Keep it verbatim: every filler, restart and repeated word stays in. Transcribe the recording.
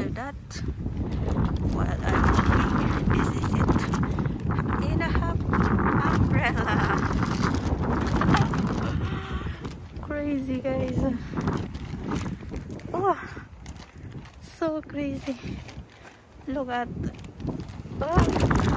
after that, while I'm looking, this is it. In a half umbrella. Crazy, guys. Oh, so crazy. Look at. Oh.